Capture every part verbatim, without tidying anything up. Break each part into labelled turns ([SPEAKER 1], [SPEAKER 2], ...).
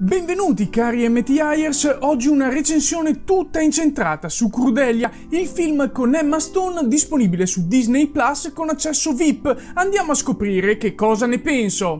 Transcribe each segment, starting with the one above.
[SPEAKER 1] Benvenuti cari M T Iers, oggi una recensione tutta incentrata su Crudelia, il film con Emma Stone disponibile su Disney Plus con accesso V I P. Andiamo a scoprire che cosa ne penso.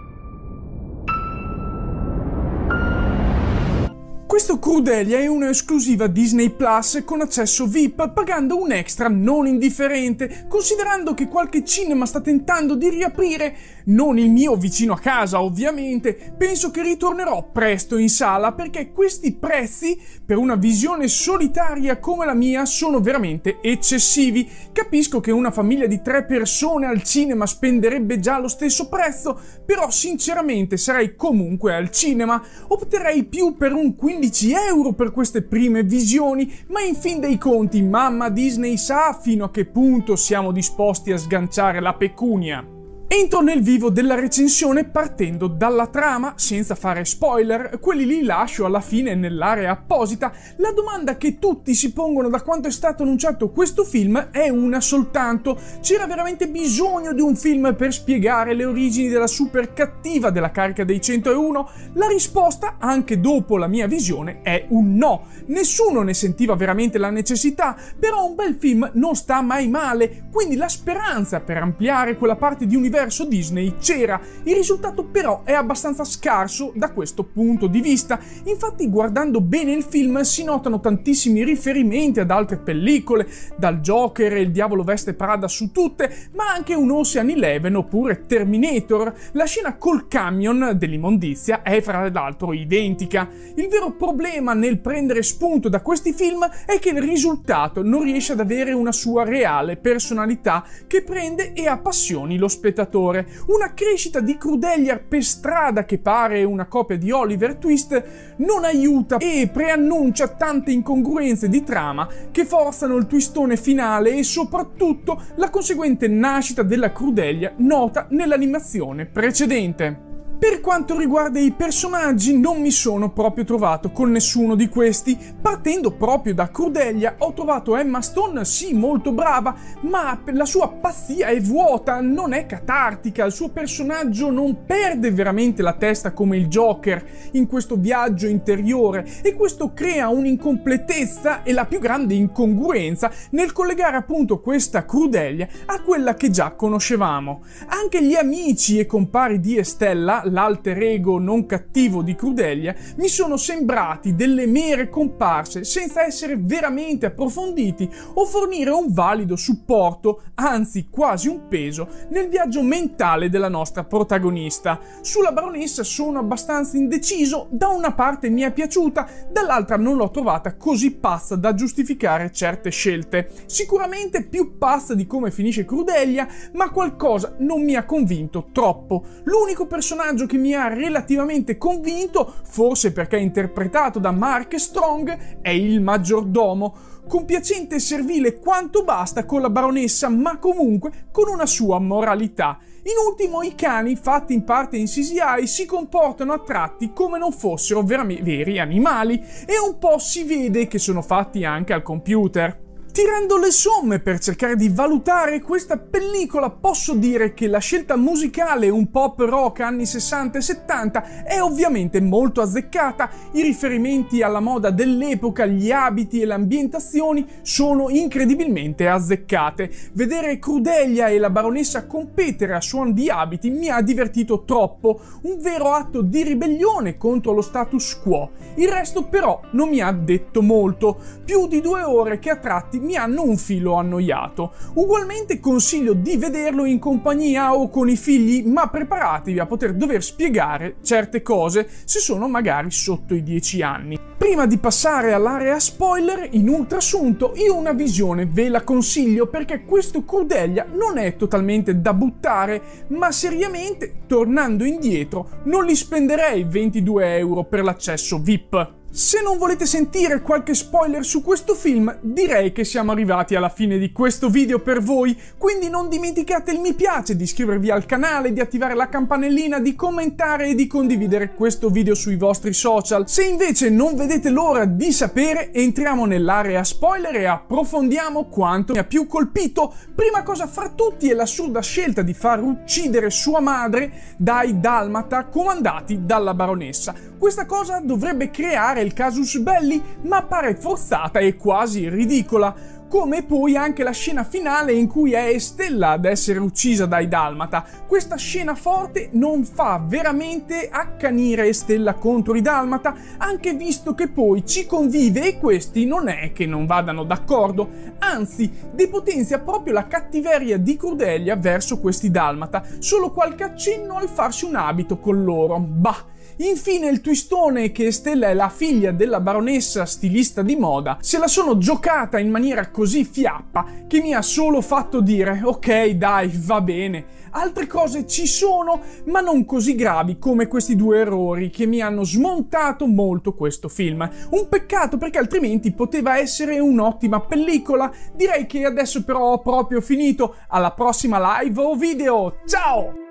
[SPEAKER 1] Questo Crudelia è un'esclusiva Disney Plus con accesso V I P pagando un extra non indifferente, considerando che qualche cinema sta tentando di riaprire, non il mio vicino a casa ovviamente. Penso che ritornerò presto in sala perché questi prezzi per una visione solitaria come la mia sono veramente eccessivi. Capisco che una famiglia di tre persone al cinema spenderebbe già lo stesso prezzo, però sinceramente sarei comunque al cinema. Opterei più per un quindici euro per queste prime visioni, ma in fin dei conti mamma Disney sa fino a che punto siamo disposti a sganciare la pecunia. Entro nel vivo della recensione partendo dalla trama, senza fare spoiler, quelli li lascio alla fine nell'area apposita. La domanda che tutti si pongono da quando è stato annunciato questo film è una soltanto: c'era veramente bisogno di un film per spiegare le origini della super cattiva della carica dei centouno? La risposta, anche dopo la mia visione, è un no. Nessuno ne sentiva veramente la necessità, però un bel film non sta mai male, quindi la speranza per ampliare quella parte di universo Disney c'era. Il risultato però è abbastanza scarso da questo punto di vista. Infatti, guardando bene il film si notano tantissimi riferimenti ad altre pellicole, dal Joker e il Diavolo veste Prada su tutte, ma anche un Ocean Eleven oppure Terminator. La scena col camion dell'immondizia è fra l'altro identica. Il vero problema nel prendere spunto da questi film è che il risultato non riesce ad avere una sua reale personalità che prende e appassioni lo spettatore. Una crescita di Crudelia per strada che pare una copia di Oliver Twist non aiuta e preannuncia tante incongruenze di trama che forzano il twistone finale e soprattutto la conseguente nascita della Crudelia nota nell'animazione precedente. Per quanto riguarda i personaggi, non mi sono proprio trovato con nessuno di questi. Partendo proprio da Crudelia, ho trovato Emma Stone sì molto brava, ma la sua pazzia è vuota, non è catartica, il suo personaggio non perde veramente la testa come il Joker in questo viaggio interiore, e questo crea un'incompletezza e la più grande incongruenza nel collegare appunto questa Crudelia a quella che già conoscevamo. Anche gli amici e compari di Estella, l'alter ego non cattivo di Crudelia, mi sono sembrati delle mere comparse senza essere veramente approfonditi o fornire un valido supporto, anzi quasi un peso, nel viaggio mentale della nostra protagonista. Sulla baronessa sono abbastanza indeciso, da una parte mi è piaciuta, dall'altra non l'ho trovata così pazza da giustificare certe scelte. Sicuramente più pazza di come finisce Crudelia, ma qualcosa non mi ha convinto troppo. L'unico personaggio che mi ha relativamente convinto, forse perché è interpretato da Mark Strong, è il maggiordomo, compiacente e servile quanto basta con la baronessa, ma comunque con una sua moralità. In ultimo, i cani, fatti in parte in C G I, si comportano a tratti come non fossero veri animali, e un po' si vede che sono fatti anche al computer. Tirando le somme per cercare di valutare questa pellicola, posso dire che la scelta musicale un pop rock anni sessanta e settanta è ovviamente molto azzeccata. I riferimenti alla moda dell'epoca, gli abiti e le ambientazioni sono incredibilmente azzeccate. Vedere Crudelia e la baronessa competere a suon di abiti mi ha divertito troppo, un vero atto di ribellione contro lo status quo. Il resto però non mi ha detto molto, più di due ore che a tratti mi hanno un filo annoiato. Ugualmente consiglio di vederlo in compagnia o con i figli, ma preparatevi a poter dover spiegare certe cose se sono magari sotto i dieci anni. Prima di passare all'area spoiler, in ultrasunto, io una visione ve la consiglio perché questo Crudelia non è totalmente da buttare, ma seriamente, tornando indietro, non li spenderei ventidue euro per l'accesso V I P. Se non volete sentire qualche spoiler su questo film, direi che siamo arrivati alla fine di questo video per voi, quindi non dimenticate il mi piace, di iscrivervi al canale, di attivare la campanellina, di commentare e di condividere questo video sui vostri social. Se invece non vedete l'ora di sapere, entriamo nell'area spoiler e approfondiamo quanto mi ha più colpito. Prima cosa fra tutti è l'assurda scelta di far uccidere sua madre dai dalmata comandati dalla baronessa. Questa cosa dovrebbe creare il casus belli, ma pare forzata e quasi ridicola. Come poi anche la scena finale in cui è Estella ad essere uccisa dai dalmata. Questa scena forte non fa veramente accanire Estella contro i dalmata, anche visto che poi ci convive e questi non è che non vadano d'accordo, anzi depotenzia proprio la cattiveria di Cordelia verso questi dalmata, solo qualche accenno al farsi un abito con loro. Bah! Infine il twistone che Estella è la figlia della baronessa stilista di moda se la sono giocata in maniera così fiappa che mi ha solo fatto dire ok dai va bene. Altre cose ci sono ma non così gravi come questi due errori che mi hanno smontato molto questo film. Un peccato perché altrimenti poteva essere un'ottima pellicola. Direi che adesso però ho proprio finito. Alla prossima live o video. Ciao!